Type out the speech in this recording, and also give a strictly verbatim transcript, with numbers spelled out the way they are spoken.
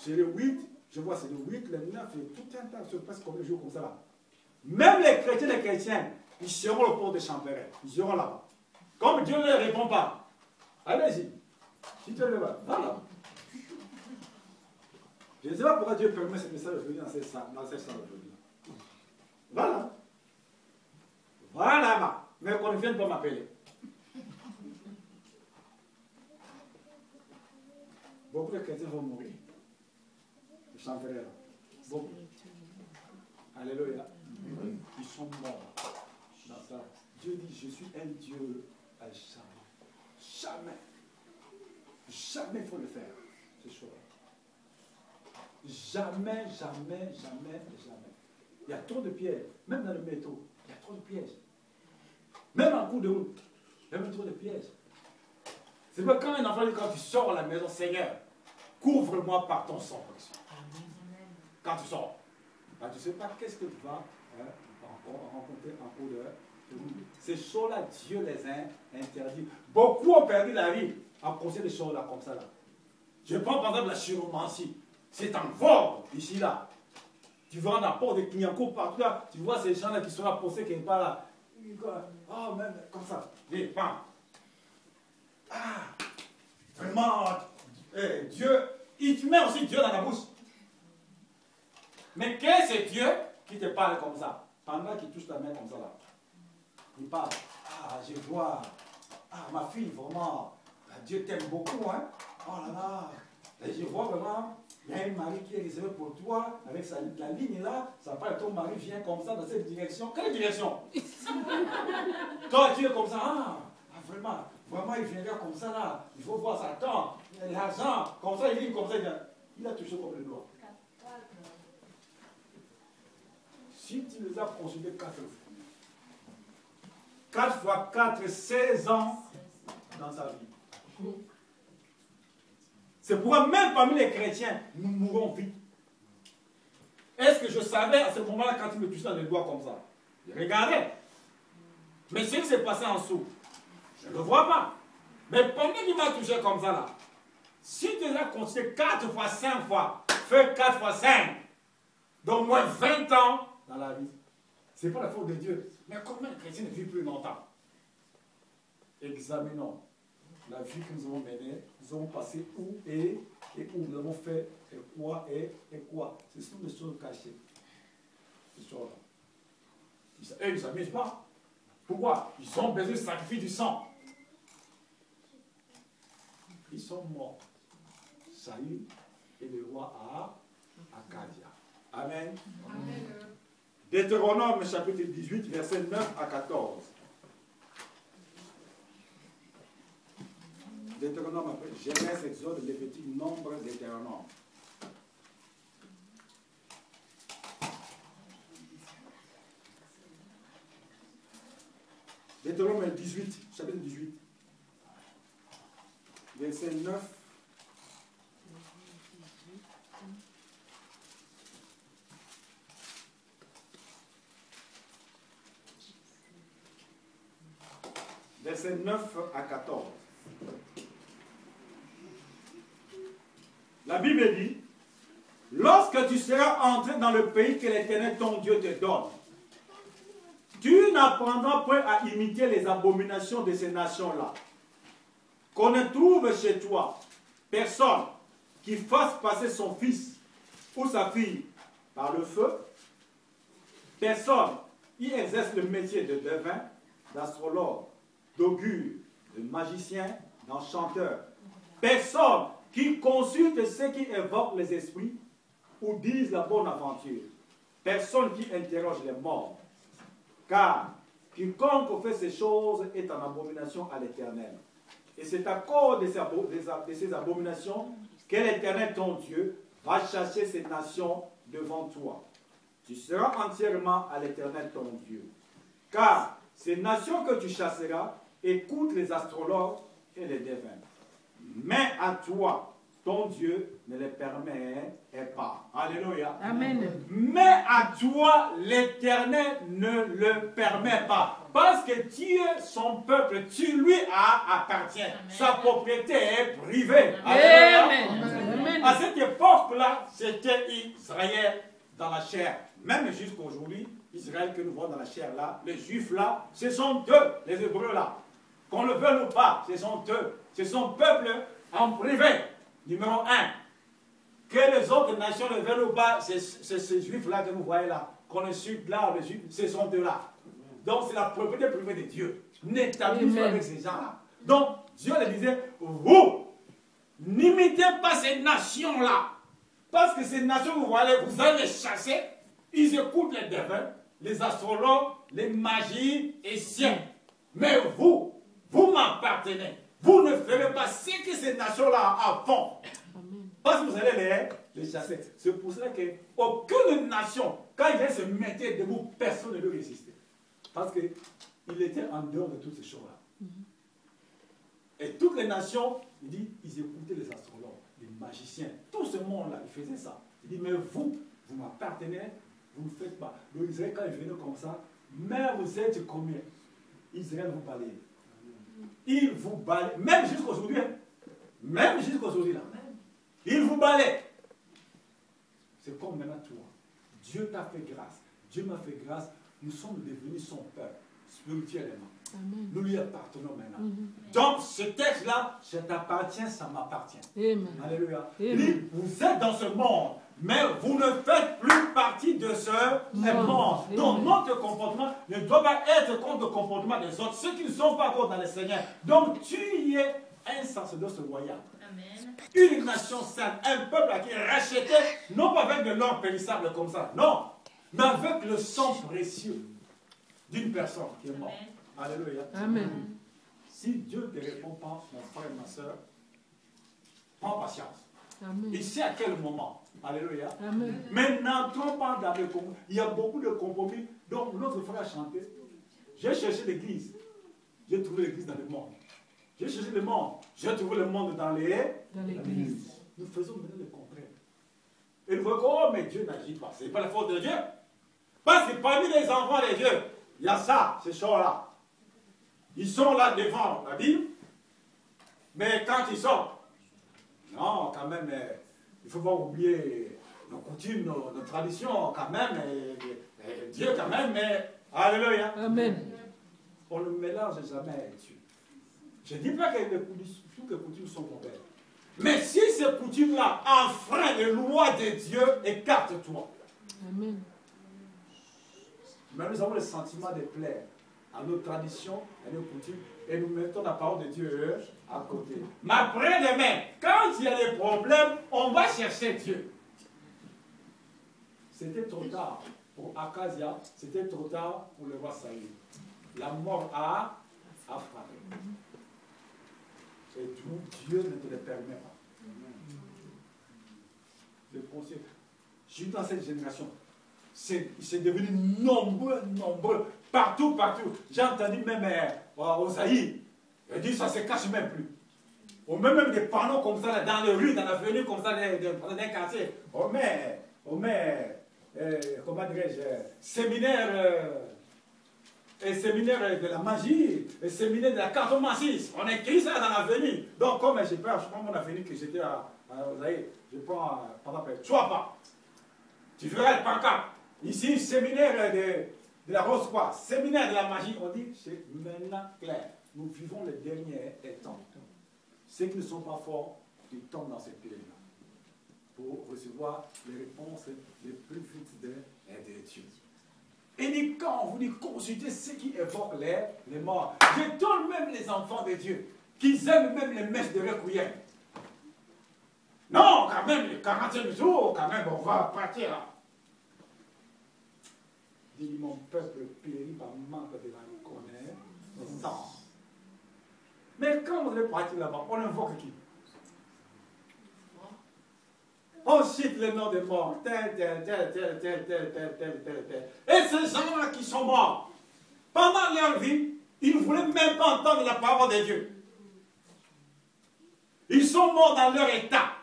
c'est le huit, je vois c'est le huit, le neuf, et tout un tas, se passe comme le jour comme ça là. Même les chrétiens, les chrétiens, ils seront au port de Champéret, ils seront là-bas. Comme Dieu ne leur répond pas, allez-y, si tu es là-bas, voilà. Je ne sais pas pourquoi Dieu permet ce message aujourd'hui dans cette salle, dans cette salle aujourd'hui. Voilà. Voilà, mais qu'on ne vienne pas m'appeler. Beaucoup de chrétiens vont mourir. Je chanterai là. Beaucoup. Alléluia. Ils sont morts dans ça. Dieu dit, je suis un Dieu à jamais. Jamais. Jamais il faut le faire. C'est chaud. Jamais, jamais, jamais, jamais. Il y a trop de pièges. Même dans le métro, il y a trop de pièges. Même en cours de route, il y a même trop de pièges. C'est pas quand un enfant dit, quand tu sors à la maison, Seigneur, couvre-moi par ton sang. Quand tu sors, ben, tu ne sais pas qu'est-ce que tu vas hein, rencontrer en cours de route. Ces choses-là, Dieu les a interdits. Beaucoup ont perdu la vie à cause de choses-là comme ça. Là. Je prends par exemple la chiromancie. C'est en vogue ici là. Tu vois dans la porte de Kinyanko partout là, tu vois ces gens-là qui sont là posés quelque part là. Oh, même comme ça. Les pam. Ah, vraiment, eh, Dieu, il te met aussi Dieu dans la bouche. Mais qu'est-ce que c'est Dieu qui te parle comme ça? Pendant qu'il touche ta main comme ça là. Il parle. Ah, je vois. Ah, ma fille, vraiment. Dieu t'aime beaucoup, hein. Oh là là. Et je vois vraiment. Il y a un mari qui est réservé pour toi, avec sa, la ligne là, ça parle, ton mari vient comme ça dans cette direction. Quelle direction? Toi, tu es comme ça, ah, ah, vraiment, vraiment, il viendra comme ça là, il faut voir sa tante, l'argent, comme ça, il vient comme ça, il a, il a touché comme le doigt. Si tu les as consultés quatre fois, quatre fois quatre, seize ans dans sa vie. C'est pourquoi même parmi les chrétiens, nous mourons vite. Est-ce que je savais à ce moment-là quand il me touchait dans les doigts comme ça? Je regardais. Mais ce qui s'est passé en dessous, je ne le vois pas. Mais pendant qu'il m'a touché comme ça là, si tu l'as consulté quatre fois, cinq fois, fais quatre fois cinq, donc moins vingt ans dans la vie. Ce n'est pas la faute de Dieu. Mais comment les chrétiens ne vivent plus longtemps? Examinons la vie que nous avons menée, nous avons passé où et, et où nous avons fait et quoi et, et quoi. Ce sont des choses cachées. Ces choses-là. Eux, ils ne s'amusent pas. Pourquoi? Ils ont besoin de sacrifier du sang. Ils sont morts. Saül et le roi à Acadia. Amen. Amen. Deutéronome chapitre dix-huit, versets neuf à quatorze. Deutéronome après Genèse, Exode, Lévitique, Nombre, Deutéronome. Deutéronome dix-huit, chapitre dix-huit, verset neuf. Verset neuf à quatorze. La Bible dit, lorsque tu seras entré dans le pays que l'Éternel ton Dieu te donne, tu n'apprendras point à imiter les abominations de ces nations-là. Qu'on ne trouve chez toi personne qui fasse passer son fils ou sa fille par le feu, personne qui exerce le métier de devin, d'astrologue, d'augure, de magicien, d'enchanteur, personne qui consulte ceux qui évoquent les esprits ou disent la bonne aventure. Personne qui interroge les morts. Car quiconque fait ces choses est en abomination à l'Éternel. Et c'est à cause de ces, de ces abominations que l'Éternel, ton Dieu, va chasser ces nations devant toi. Tu seras entièrement à l'Éternel, ton Dieu. Car ces nations que tu chasseras écoutent les astrologues et les devins. Mais à toi, ton Dieu ne les permet pas. Alléluia. Amen. Mais à toi, l'Éternel ne le permet pas. Parce que Dieu, son peuple, tu lui as appartient. Sa propriété est privée. Alléluia. Amen. Amen. À cette époque-là, c'était Israël dans la chair. Même jusqu'à aujourd'hui, Israël que nous voyons dans la chair là, les Juifs là, ce sont eux, les Hébreux là. Qu'on le veuille ou pas, ce sont eux. Ce sont peuple en privé, numéro un. Que les autres nations le veulent ou pas, c'est ces Juifs-là que vous voyez là. Qu'on le suit là, les Juifs, ce sont eux-là. Donc c'est la propriété privée de Dieu. N'établissez pas avec ces gens-là. Donc Dieu leur disait, vous, n'imitez pas ces nations-là. Parce que ces nations, vous voyez, vous allez les chasser. Ils écoutent les devins, les astrologues, les magies et siens. Mais vous, vous m'appartenez. Vous ne ferez pas ce que ces nations-là font. Parce que vous allez les, les chasser. C'est pour cela qu'aucune nation, quand ils se mettaient debout, personne ne lui résistait. Parce qu'il était en dehors de toutes ces choses-là. Mm-hmm. Et toutes les nations, il dit, ils écoutaient les astrologues, les magiciens. Tout ce monde-là, ils faisaient ça. Il dit, mais vous, vous m'appartenez, vous ne faites pas. Donc Israël, quand il venait comme ça, mais vous êtes combien? Israël vous balaye. Il vous balaye. Même jusqu'aujourd'hui. Hein? Même jusqu'aujourd'hui là. Il vous balaye. C'est comme maintenant toi. Dieu t'a fait grâce. Dieu m'a fait grâce. Nous sommes devenus son peuple, spirituellement. Amen. Nous lui appartenons maintenant. Mm-hmm. Donc, ce texte-là, ça t'appartient, ça m'appartient. Alléluia. Amen. Vous êtes dans ce monde, mais vous ne faites plus partie de ce monde. monde. Donc, notre comportement ne doit pas être contre le comportement des autres, ceux qui ne sont pas encore dans le Seigneur. Donc, tu y es un sacerdoce royal. Amen. Une nation sainte, un peuple qui est racheté, non pas avec de l'or périssable comme ça, non, mais avec le sang précieux d'une personne qui est morte. Amen. Alléluia. Amen. Si Dieu ne te répond pas, mon frère et ma soeur, prends patience. Amen. Il sait à quel moment. Alléluia. Amen. Mais n'entrons pas dans le compromis. Il y a beaucoup de compromis. Donc, notre frère a chanté. J'ai cherché l'église. J'ai trouvé l'église dans le monde. J'ai cherché le monde. J'ai trouvé le monde dans l'église. Nous faisons maintenant le contraire. Et nous voyons que, oh, mais Dieu n'agit pas. Ce n'est pas la faute de Dieu. Parce que parmi les enfants de Dieu, il y a ça, ces choses-là. Ils sont là devant la Bible. Mais quand ils sortent, non, quand même, euh, il ne faut pas oublier nos coutumes, nos, nos traditions, quand même. Et, et, et Dieu, quand même, mais alléluia. Amen. On ne mélange jamais avec Dieu. Je ne dis pas que les coutumes, toutes les coutumes sont mauvaises. Mais si ces coutumes-là enfreignent les lois de Dieu, écarte-toi. Amen. Mais nous avons le sentiment de plaire à nos traditions, à nos coutumes, et nous mettons la parole de Dieu à côté. Mais après-demain, quand il y a des problèmes, on va chercher Dieu. C'était trop tard pour Akazia, c'était trop tard pour le roi Saül. La mort a, a frappé. Et tout, Dieu ne te le permet pas. Je conseille. Je suis dans cette génération. C'est devenu nombreux, nombreux, partout, partout. J'ai entendu même euh, au Zaïre, il dit ça ne se cache même plus. On met même des panneaux comme ça dans les rues, dans l'avenue comme ça, dans les quartiers. On met, on met euh, comment dirais-je, séminaire, euh, et séminaire de la magie, et séminaire de la cartomancie. On écrit ça dans l'avenue. Donc comme je prends, je prends mon avenue que j'étais à, à au Zaïre, je prends, par exemple, sois pas. Tu feras le pancarte. Ici, séminaire de, de la rose quoi, séminaire de la magie, on dit, c'est maintenant clair. Nous vivons les derniers temps. Ceux qui ne sont pas forts, ils tombent dans cette piège-là pour recevoir les réponses les plus vite de, de Dieu. Et dit, quand on vous dit consultez ceux qui évoquent les, les morts, je donne même les enfants de Dieu, qu'ils aiment même les messes de requiem. Non, quand même, les quarantième jours, quand même, on va partir là. Dit, mon peuple périt par manque de la connaissance. Mais quand vous allez partir là-bas, on invoque qui? On cite le nom des morts, tel, tel, tel, tel, tel, tel, tel, tel, tel, tel. Et ces gens-là qui sont morts, pendant leur vie, ils ne voulaient même pas entendre la parole de Dieu. Ils sont morts dans leur état.